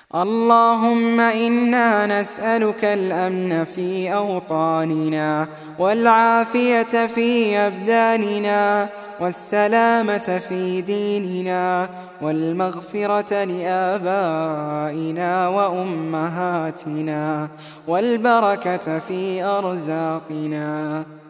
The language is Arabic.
اللهم إنا نسألك الأمن في أوطاننا، والعافية في أبداننا، والسلامة في ديننا، والمغفرة لآبائنا وأمهاتنا، والبركة في أرزاقنا.